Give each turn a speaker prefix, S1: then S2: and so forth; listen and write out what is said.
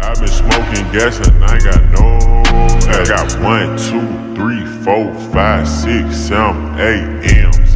S1: I've been smoking gas and I got no. I got 1, 2, 3, 4, 5, 6, 7, 8 M's.